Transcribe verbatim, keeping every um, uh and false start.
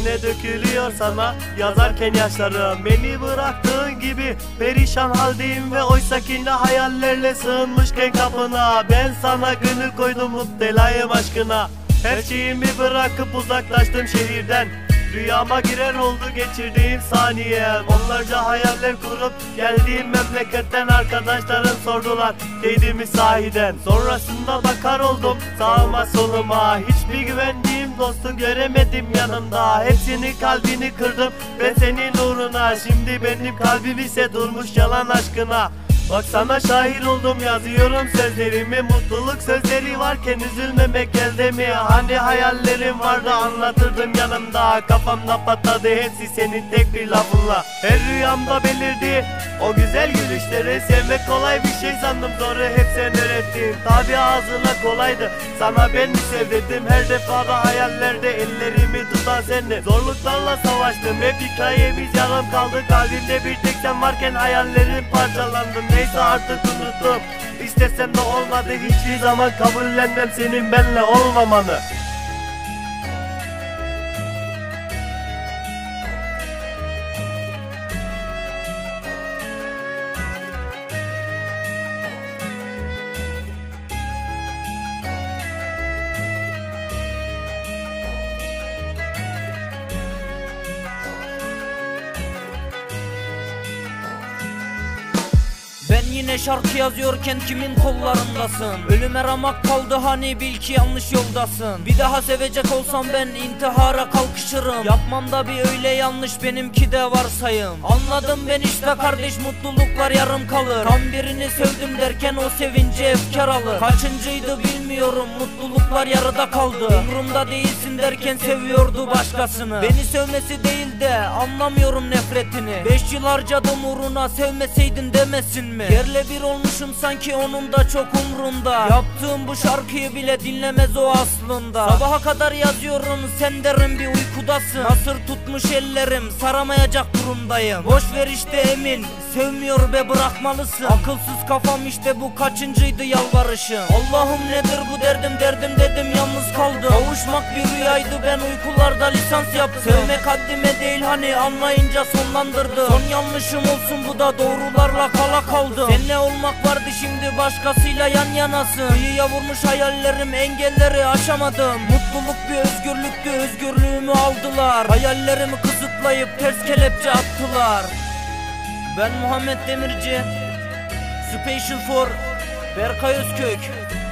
yine dökülüyor sana yazarken yaşlarım. Beni bıraktığın gibi perişan haldeyim ve oysaki ne hayallerle sığınmışken kapına. Ben sana gönül koydum muttelayım aşkına. Her şeyimi bırakıp uzaklaştım şehirden. Rüyama girer oldu geçirdiğim saniyem. Onlarca hayaller kurup geldiğim memleketten arkadaşlarım sordular neydi mi sahiden. Sonrasında bakar oldum sağıma soluma, hiçbir güvendiğim dostu göremedim yanımda. Hepsinin kalbini kırdım ben senin uğruna. Şimdi benim kalbim ise durmuş yalan aşkına. Bak sana şair oldum, yazıyorum sözlerimi. Mutluluk sözleri varken üzülmemek elde mi? Hani hayallerim vardı anlatırdım yanımda. Kafamda patladı hepsi senin tek bir lafınla. Her rüyamda belirdi o güzel gülüşleri. Sevmek kolay bir şey sandım, zoru hep sen öğrettin. Tabi ağzına kolaydı, sana ben mi sevdirdim? Her defada hayallerde ellerimi tutan sendin. Zorluklarla savaştım, hep hikayemiz yarım kaldı. Kalbimde bir tek sen varken hayallerim parçalandı. Neyse artık unuttum, İstesem de olmadı. Hiçbir zaman kabullenmem senin benle olmamanı. Ben yine şarkı yazıyorken kimin kollarındasın? Ölüme ramak kaldı hani, bil ki yanlış yoldasın. Bir daha sevecek olsam ben intihara kalkışırım. Yapmam da bir öyle yanlış, benimki de varsayım. Anladım ben işte kardeş, mutluluklar yarım kalır. Tam birini sevdim derken o sevinci efkar alır. Kaçıncıydı bilmiyorum, mutluluklar yarıda kaldı. Umrumda değilsin derken seviyordu başkasını. Beni sevmesi değil de anlamıyorum nefretini. Beş yıl harcadım uğruna, sevmeseydin demesin mi? Yerle bir olmuşum sanki onun da çok umrunda. Yaptığım bu şarkıyı bile dinlemez o aslında. Sabaha kadar yazıyorum, sen derim bir uykudasın. Nasır tutmuş ellerim, saramayacak durumdayım. Boş ver işte emin, sevmiyor be bırakmalısın. Akılsız kafam işte bu kaçıncıydı yalvarışım. Allah'ım nedir bu derdim, derdim dedim yalnız kaldım. Kavuşmak bir rüyaydı, ben uykularda lisans yaptım. Sevmek haddime değil hani, anlayınca sonlandırdım. Son yanlışım olsun bu da, doğrularla kala kaldım. Seninle olmak vardı şimdi başkasıyla yan yanasın. Kıyıya vurmuş hayallerim, engelleri aşamadım. Mutluluk bir özgürlüktü, özgürlüğümü aldılar. Hayallerimi kısıtlayıp ters kelepçe attılar. Ben Muhammed Demirci, Special for Berkay Özkök.